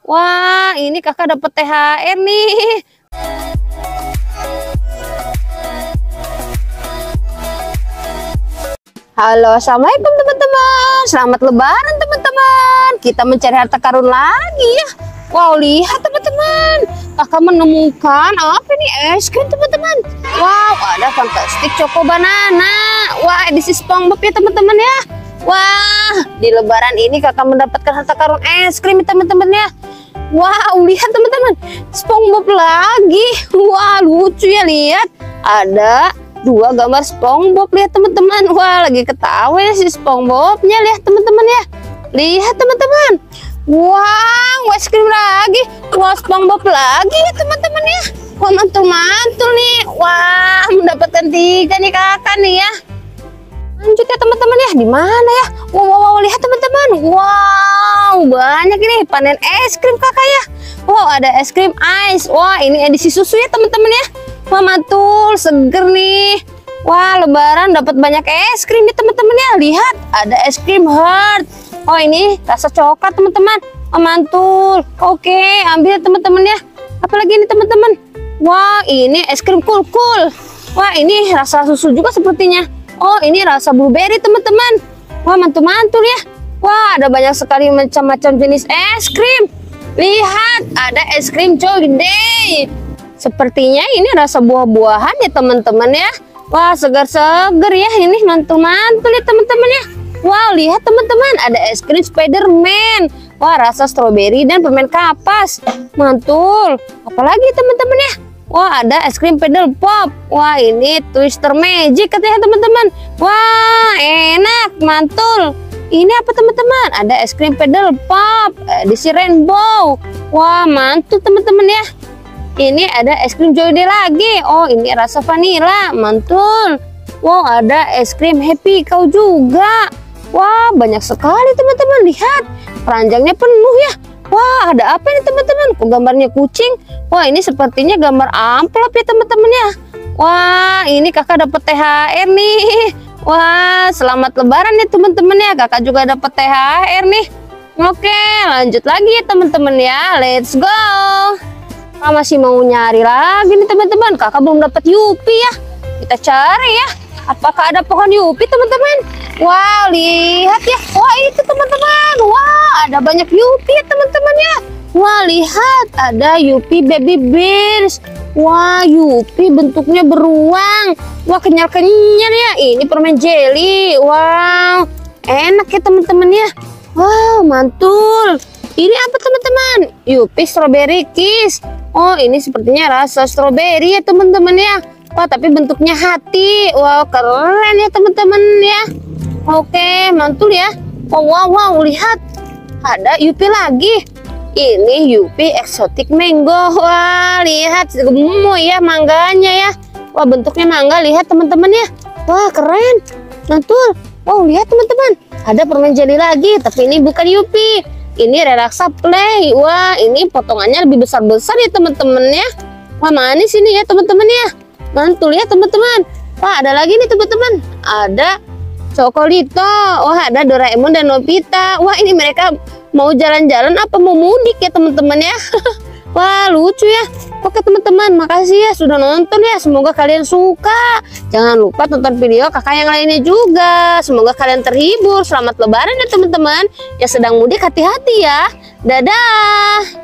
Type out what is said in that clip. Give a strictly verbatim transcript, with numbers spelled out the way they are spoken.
Wah, ini kakak dapat T H R nih. Halo, assalamualaikum teman-teman. Selamat lebaran teman-teman. Kita mencari harta karun lagi ya. Wow, lihat teman-teman, kakak menemukan apa nih? Es krim teman-teman. Wow, ada fantastik Choco Banana. Wah, edisi SpongeBob ya teman-teman ya. Wah, di lebaran ini kakak mendapatkan harta karun es krim teman-teman ya. Wow, lihat teman-teman, SpongeBob lagi. Wah, lucu ya, lihat. Ada dua gambar SpongeBob, lihat teman-teman. Wah, lagi ketawa ya si SpongeBobnya, lihat teman-teman ya. Lihat teman-teman. Wow, es krim lagi. Wah, SpongeBob lagi ya teman-teman ya. Wah, mantul-mantul nih. Wah, mendapatkan tiga nih kakak nih ya. Lanjut ya teman-teman ya. Di mana ya? Wow, wow, wow, lihat teman-teman. Wow, banyak ini panen es krim kakak ya. Wow, ada es krim ice. Wah, ini edisi susu ya teman-teman ya. Wah, mantul, seger nih. Wah, lebaran dapat banyak es krim ya teman-teman ya. Lihat, ada es krim heart. Oh, ini rasa coklat teman-teman. Oh, mantul. Oke, ambil teman-teman ya. Apalagi ini teman-teman. Wah, ini es krim cool-cool. Wah, ini rasa susu juga sepertinya. Oh, ini rasa blueberry teman-teman. Wah, mantul-mantul ya. Wah, ada banyak sekali macam-macam jenis es krim. Lihat, ada es krim Joy Day. Sepertinya ini rasa buah-buahan ya teman-teman ya. Wah, segar-segar ya. Ini mantul-mantul ya teman-teman ya. Wow, lihat teman-teman, ada es krim Spiderman. Wah, rasa stroberi dan permen kapas. Mantul. Apalagi teman-teman ya. Wah, ada es krim Pedal Pop. Wah, ini Twister Magic katanya teman-teman. Wah, enak, mantul. Ini apa teman-teman? Ada es krim Pedal Pop edisi Rainbow. Wah, mantul teman-teman ya. Ini ada es krim Joy Day lagi. Oh, ini rasa vanilla, mantul. Wow, ada es krim Happy Cow juga. Wah, banyak sekali teman-teman. Lihat, keranjangnya penuh ya. Wah, ada apa ini teman-teman? Kok gambarnya kucing? Wah, ini sepertinya gambar amplop ya teman-teman ya. Wah, ini kakak dapat T H R nih. Wah, selamat lebaran ya teman-teman ya. Kakak juga dapat T H R nih. Oke, lanjut lagi ya teman-teman ya. Let's go. Kakak masih mau nyari lagi nih teman-teman. Kakak belum dapat Yupi ya. Kita cari ya. Apakah ada pohon Yupi teman-teman? Wow, lihat ya. Wah, itu teman-teman. Wah, ada banyak Yupi ya teman-teman ya. Wah, lihat, ada Yupi Baby Bears. Wah, Yupi bentuknya beruang. Wah, kenyal-kenyal ya. Ini permen jelly. Wow, enak ya teman-teman ya. Wow, mantul. Ini apa teman-teman? Yupi Strawberry Kiss. Oh, ini sepertinya rasa strawberry ya teman-teman ya. Wah, tapi bentuknya hati. Wow, keren ya teman-teman ya. Oke, mantul ya. Wow, wow, wow, lihat. Ada Yupi lagi. Ini Yupi Exotic Mango. Wah, lihat gemoy ya mangganya ya. Wah, bentuknya mangga, lihat teman-teman ya. Wah, keren. Mantul. Wow, lihat teman-teman. Ada permen jelly lagi, tapi ini bukan Yupi. Ini Relaxa Play. Wah, ini potongannya lebih besar-besar ya teman-teman ya. Wah, manis ini ya teman-teman ya. Mantul ya teman-teman. Wah, ada lagi nih teman-teman. Ada Chocolito. Wah, ada Doraemon dan Nobita. Wah, ini mereka mau jalan-jalan apa mau mudik ya teman-teman ya. Wah, lucu ya. Oke teman-teman, makasih ya sudah nonton ya. Semoga kalian suka. Jangan lupa tonton video kakak yang lainnya juga. Semoga kalian terhibur. Selamat lebaran ya teman-teman. Yang sedang mudik hati-hati ya. Dadah.